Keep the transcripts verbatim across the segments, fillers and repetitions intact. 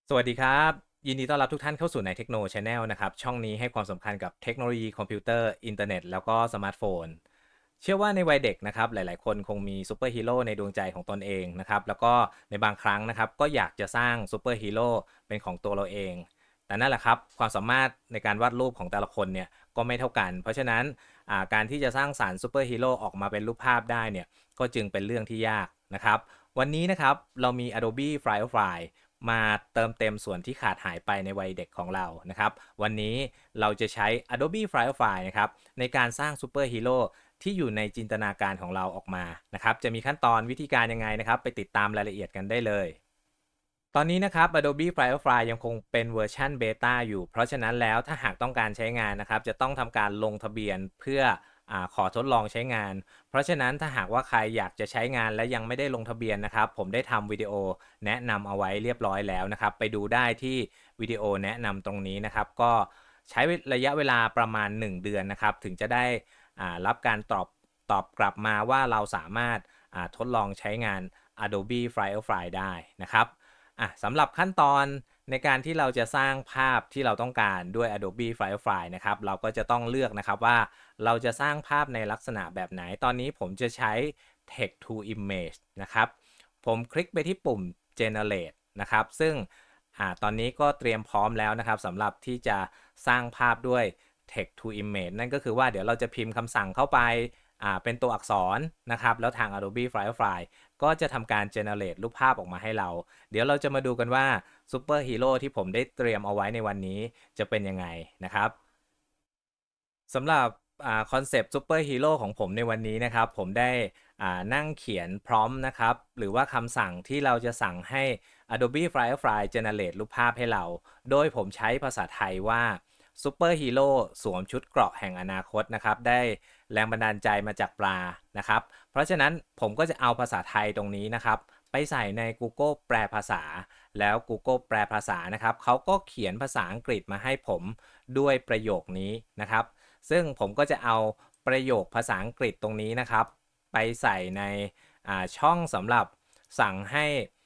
สวัสดีครับยินดีต้อนรับทุกท่านเข้าสู่ในเทคโนชาแนลนะครับช่องนี้ให้ความสำคัญกับเทคโนโลยีคอมพิวเตอร์อินเทอร์เน็ตแล้วก็สมาร์ทโฟนเชื่อว่าในวัยเด็กนะครับหลายๆคนคงมีซูเปอร์ฮีโร่ในดวงใจของตนเองนะครับแล้วก็ในบางครั้งนะครับก็อยากจะสร้างซูเปอร์ฮีโร่เป็นของตัวเราเองแต่นั่นแหละครับความสามารถในการวาดรูปของแต่ละคนเนี่ยก็ไม่เท่ากันเพราะฉะนั้นการที่จะสร้างสารรค์ซูเปอร์ฮีโร่ออกมาเป็นรูปภาพได้เนี่ยก็จึงเป็นเรื่องที่ยากนะครับวันนี้นะครับเรามี Adobe Firefly มาเติมเต็มส่วนที่ขาดหายไปในวัยเด็กของเรานะครับวันนี้เราจะใช้ Adobe Firefly นะครับในการสร้างซูเปอร์ฮีโร่ที่อยู่ในจินตนาการของเราออกมานะครับจะมีขั้นตอนวิธีการยังไงนะครับไปติดตามรายละเอียดกันได้เลยตอนนี้นะครับ Adobe Firefly ยังคงเป็นเวอร์ชันเบต้าอยู่เพราะฉะนั้นแล้วถ้าหากต้องการใช้งานนะครับจะต้องทำการลงทะเบียนเพื่ออขอทดลองใช้งานเพราะฉะนั้นถ้าหากว่าใครอยากจะใช้งานและยังไม่ได้ลงทะเบียนนะครับผมได้ทำวิดีโอแนะนำเอาไว้เรียบร้อยแล้วนะครับไปดูได้ที่วิดีโอแนะนำตรงนี้นะครับก็ใช้ระยะเวลาประมาณหนึ่งเดือนนะครับถึงจะได้รับการตอบตอบกลับมาว่าเราสามารถทดลองใช้งาน Adobe Firefly ได้นะครับอ่ะสำหรับขั้นตอนในการที่เราจะสร้างภาพที่เราต้องการด้วย Adobe Firefly นะครับเราก็จะต้องเลือกนะครับว่าเราจะสร้างภาพในลักษณะแบบไหนตอนนี้ผมจะใช้ Text to Image นะครับผมคลิกไปที่ปุ่ม Generate นะครับซึ่งอ่าตอนนี้ก็เตรียมพร้อมแล้วนะครับสำหรับที่จะสร้างภาพด้วย Text to Image นั่นก็คือว่าเดี๋ยวเราจะพิมพ์คำสั่งเข้าไปอ่าเป็นตัวอักษรนะครับแล้วทาง Adobe Firefly ก็จะทำการ generate รูปภาพออกมาให้เราเดี๋ยวเราจะมาดูกันว่าซูเปอร์ฮีโร่ที่ผมได้เตรียมเอาไว้ในวันนี้จะเป็นยังไงนะครับสำหรับคอนเซปต์ซูเปอร์ฮีโร่ของผมในวันนี้นะครับผมได้นั่งเขียนพร้อมนะครับหรือว่าคำสั่งที่เราจะสั่งให้ Adobe Firefly generate รูปภาพให้เราโดยผมใช้ภาษาไทยว่าซูเปอร์ฮีโร่สวมชุดเกราะแห่งอนาคตนะครับได้แรงบันดาลใจมาจากปลานะครับเพราะฉะนั้นผมก็จะเอาภาษาไทยตรงนี้นะครับไปใส่ใน Google แปลภาษาแล้ว Google แปลภาษานะครับเขาก็เขียนภาษาอังกฤษมาให้ผมด้วยประโยคนี้นะครับซึ่งผมก็จะเอาประโยคภาษาอังกฤษตรงนี้นะครับไปใส่ในช่องสำหรับสั่งให้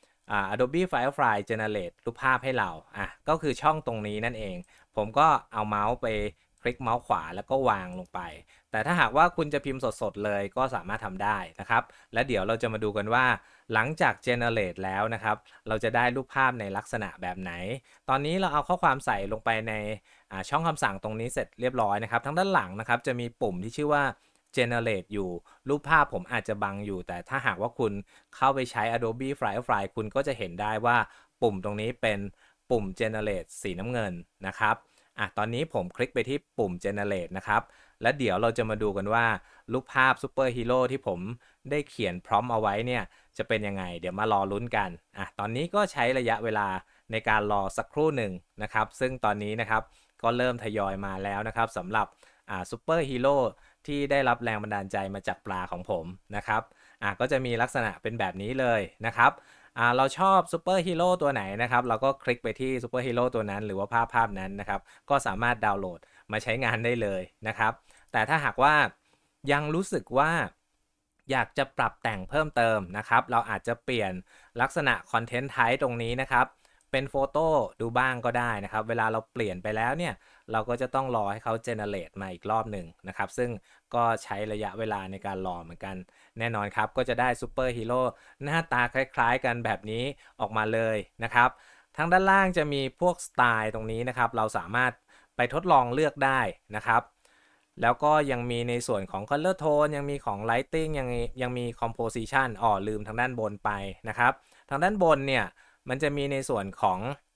Adobe Firefly generate รูปภาพให้เราอ่ะก็คือช่องตรงนี้นั่นเองผมก็เอาเมาส์ไปคลิกเมาส์ขวาแล้วก็วางลงไปแต่ถ้าหากว่าคุณจะพิมพ์สดๆเลยก็สามารถทำได้นะครับและเดี๋ยวเราจะมาดูกันว่าหลังจาก generate แล้วนะครับเราจะได้รูปภาพในลักษณะแบบไหนตอนนี้เราเอาข้อความใส่ลงไปในช่องคำสั่งตรงนี้เสร็จเรียบร้อยนะครับทั้งด้านหลังนะครับจะมีปุ่มที่ชื่อว่า generate อยู่รูปภาพผมอาจจะบังอยู่แต่ถ้าหากว่าคุณเข้าไปใช้ Adobe Firefly คุณก็จะเห็นได้ว่าปุ่มตรงนี้เป็นปุ่ม generate สีน้ำเงินนะครับอ่ะตอนนี้ผมคลิกไปที่ปุ่ม generate นะครับและเดี๋ยวเราจะมาดูกันว่ารูปภาพซูเปอร์ฮีโร่ที่ผมได้เขียนพร้อมเอาไว้เนี่ยจะเป็นยังไงเดี๋ยวมารอลุ้นกันอ่ะตอนนี้ก็ใช้ระยะเวลาในการรอสักครู่หนึ่งนะครับซึ่งตอนนี้นะครับก็เริ่มทยอยมาแล้วนะครับสำหรับอ่าซูเปอร์ฮีโร่ที่ได้รับแรงบันดาลใจมาจากปลาของผมนะครับอ่ะก็จะมีลักษณะเป็นแบบนี้เลยนะครับอ่าเราชอบซูเปอร์ฮีโร่ตัวไหนนะครับเราก็คลิกไปที่ซูเปอร์ฮีโร่ตัวนั้นหรือว่าภาพภาพนั้นนะครับก็สามารถดาวน์โหลดมาใช้งานได้เลยนะครับแต่ถ้าหากว่ายังรู้สึกว่าอยากจะปรับแต่งเพิ่มเติมนะครับเราอาจจะเปลี่ยนลักษณะคอนเทนต์ไทป์ตรงนี้นะครับเป็นโฟโต้ดูบ้างก็ได้นะครับเวลาเราเปลี่ยนไปแล้วเนี่ยเราก็จะต้องรอให้เขาเจเนเรตมาอีกรอบหนึ่งนะครับซึ่งก็ใช้ระยะเวลาในการรอเหมือนกันแน่นอนครับก็จะได้ซูเปอร์ฮีโร่หน้าตาคล้ายๆกันแบบนี้ออกมาเลยนะครับทางด้านล่างจะมีพวกสไตล์ตรงนี้นะครับเราสามารถไปทดลองเลือกได้นะครับแล้วก็ยังมีในส่วนของ Color Tone ยังมีของ Lighting ยังยังมี Composition อ๋อลืมทางด้านบนไปนะครับทางด้านบนเนี่ยมันจะมีในส่วนของ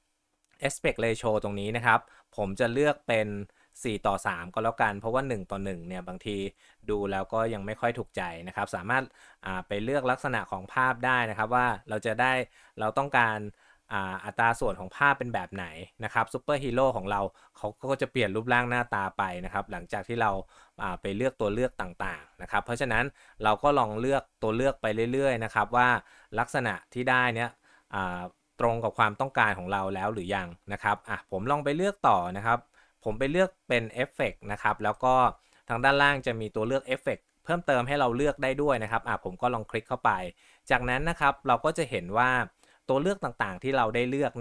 aspect ratio ตรงนี้นะครับผมจะเลือกเป็นสี่ต่อสามก็แล้วกันเพราะว่าหนึ่งต่อหนึ่งเนี่ยบางทีดูแล้วก็ยังไม่ค่อยถูกใจนะครับสามารถไปเลือกลักษณะของภาพได้นะครับว่าเราจะได้เราต้องการอัตราส่วนของภาพเป็นแบบไหนนะครับซูเปอร์ฮีโร่ของเราเขาก็จะเปลี่ยนรูปร่างหน้าตาไปนะครับหลังจากที่เราไปเลือกตัวเลือกต่างๆนะครับเพราะฉะนั้นเราก็ลองเลือกตัวเลือกไปเรื่อยๆนะครับว่าลักษณะที่ได้เนี้ยตรงกับความต้องการของเราแล้วหรือยังนะครับอ่ะผมลองไปเลือกต่อนะครับผมไปเลือกเป็นเอฟเฟกต์นะครับแล้วก็ทางด้านล่างจะมีตัวเลือกเอฟเฟกต์เพิ่มเติมให้เราเลือกได้ด้วยนะครับอ่ะผมก็ลองคลิกเข้าไปจากนั้นนะครับเราก็จะเห็นว่าตัวเลือกต่างๆที่เราได้เลือกเนี่ย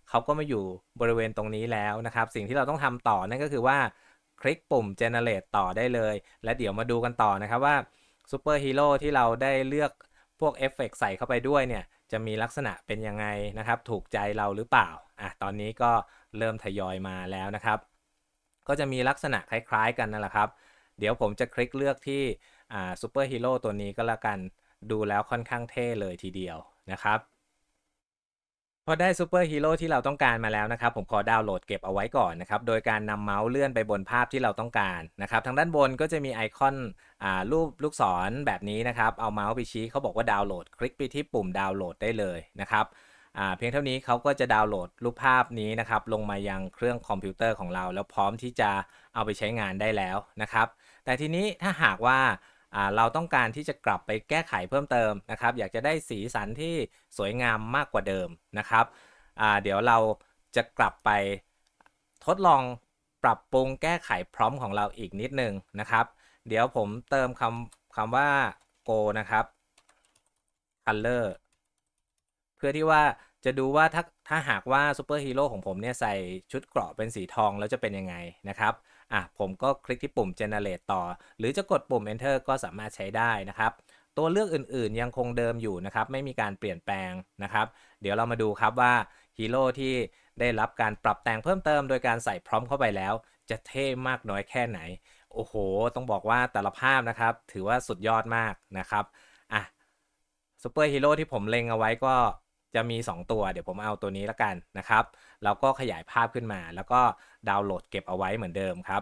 เขาก็มาอยู่บริเวณตรงนี้แล้วนะครับสิ่งที่เราต้องทำต่อนั่นก็คือว่าคลิกปุ่ม generate ต่อได้เลยและเดี๋ยวมาดูกันต่อนะครับว่าซูเปอร์ฮีโร่ที่เราได้เลือกพวกเอฟเฟกต์ใส่เข้าไปด้วยเนี่ยจะมีลักษณะเป็นยังไงนะครับถูกใจเราหรือเปล่าอ่ะตอนนี้ก็เริ่มทยอยมาแล้วนะครับก็จะมีลักษณะคล้ายๆกันนั่นแหละครับเดี๋ยวผมจะคลิกเลือกที่อ่าซูเปอร์ฮีโร่ตัวนี้ก็แล้วกันดูแล้วค่อนข้างเท่เลยทีเดียวนะครับพอได้ซูเปอร์ฮีโร่ที่เราต้องการมาแล้วนะครับผมขอดาวน์โหลดเก็บเอาไว้ก่อนนะครับโดยการนำเมาส์เลื่อนไปบนภาพที่เราต้องการนะครับทางด้านบนก็จะมีไอคอนอ่ารูปลูกศรแบบนี้นะครับเอาเมาส์ไปชี้เขาบอกว่าดาวน์โหลดคลิกไปที่ปุ่มดาวน์โหลดได้เลยนะครับอ่าเพียงเท่านี้เขาก็จะดาวน์โหลดรูปภาพนี้นะครับลงมายังเครื่องคอมพิวเตอร์ของเราแล้วพร้อมที่จะเอาไปใช้งานได้แล้วนะครับแต่ทีนี้ถ้าหากว่าเราต้องการที่จะกลับไปแก้ไขเพิ่มเติมนะครับอยากจะได้สีสันที่สวยงามมากกว่าเดิมนะครับเดี๋ยวเราจะกลับไปทดลองปรับปรุงแก้ไขพร้อมของเราอีกนิดนึงนะครับเดี๋ยวผมเติมคำคำว่า go นะครับ color เพื่อที่ว่าจะดูว่าถ้าถ้าหากว่าซูเปอร์ฮีโร่ของผมเนี่ยใส่ชุดเกราะเป็นสีทองแล้วจะเป็นยังไงนะครับอ่ะผมก็คลิกที่ปุ่ม generate ต่อหรือจะกดปุ่ม enter ก็สามารถใช้ได้นะครับตัวเลือกอื่นๆยังคงเดิมอยู่นะครับไม่มีการเปลี่ยนแปลงนะครับเดี๋ยวเรามาดูครับว่าฮีโร่ที่ได้รับการปรับแต่งเพิ่มเติมโดยการใส่พร้อมเข้าไปแล้วจะเท่มากน้อยแค่ไหนโอ้โหต้องบอกว่าแต่ละภาพนะครับถือว่าสุดยอดมากนะครับอ่ะซูเปอร์ฮีโร่ที่ผมเล็งเอาไว้ก็จะมีสองตัวเดี๋ยวผมเอาตัวนี้แล้วกันนะครับแล้วก็ขยายภาพขึ้นมาแล้วก็ดาวน์โหลดเก็บเอาไว้เหมือนเดิมครับ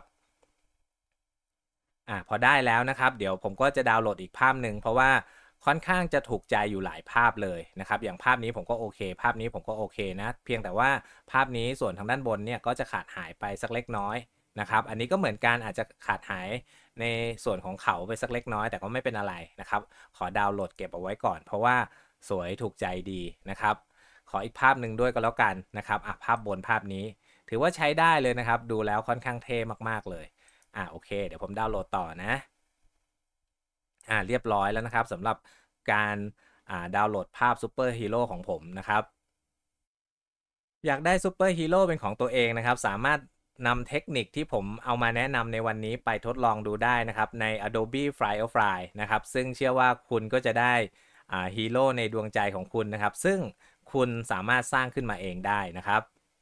อ่ะพอได้แล้วนะครับเดี๋ยวผมก็จะดาวน์โหลดอีกภาพหนึ่งเพราะว่าค่อนข้างจะถูกใจอยู่หลายภาพเลยนะครับอย่างภาพนี้ผมก็โอเคภาพนี้ผมก็โอเคนะเพียงแต่ว่าภาพนี้ส่วนทางด้านบนเนี่ยก็จะขาดหายไปสักเล็กน้อยนะครับอันนี้ก็เหมือนกันอาจจะขาดหายในส่วนของเขาไปสักเล็กน้อยแต่ก็ไม่เป็นอะไรนะครับขอดาวน์โหลดเก็บเอาไว้ก่อนเพราะว่าสวยถูกใจดีนะครับขออีกภาพหนึ่งด้วยก็แล้วกันนะครับอ่ะภาพบนภาพนี้ถือว่าใช้ได้เลยนะครับดูแล้วค่อนข้างเท่มากๆเลยอ่ะโอเคเดี๋ยวผมดาวน์โหลดต่อนะอ่าเรียบร้อยแล้วนะครับสำหรับการอ่าดาวน์โหลดภาพซูเปอร์ฮีโร่ของผมนะครับอยากได้ซูเปอร์ฮีโร่เป็นของตัวเองนะครับสามารถนำเทคนิคที่ผมเอามาแนะนำในวันนี้ไปทดลองดูได้นะครับใน Adobe Firefly นะครับซึ่งเชื่อว่าคุณก็จะได้อ่าฮีโร่ในดวงใจของคุณนะครับซึ่งคุณสามารถสร้างขึ้นมาเองได้นะครับ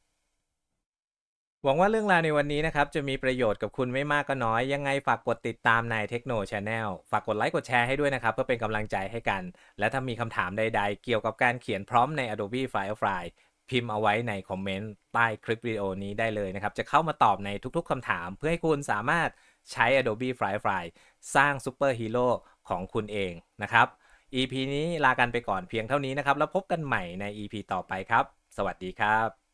หวังว่าเรื่องราวในวันนี้นะครับจะมีประโยชน์กับคุณไม่มากก็น้อยยังไงฝากกดติดตามในเทคโนชาแนลฝากกดไลค์กดแชร์ให้ด้วยนะครับเพื่อเป็นกำลังใจให้กันและถ้ามีคำถามใดๆเกี่ยวกับการเขียนพร้อมใน Adobe Firefly พิมพ์เอาไว้ในคอมเมนต์ใต้คลิปวิดีโอนี้ได้เลยนะครับจะเข้ามาตอบในทุกๆคำถามเพื่อให้คุณสามารถใช้ Adobe Firefly สร้างซูเปอร์ฮีโร่ของคุณเองนะครับ อี พี นี้ลากันไปก่อนเพียงเท่านี้นะครับแล้วพบกันใหม่ใน อี พี ต่อไปครับสวัสดีครับ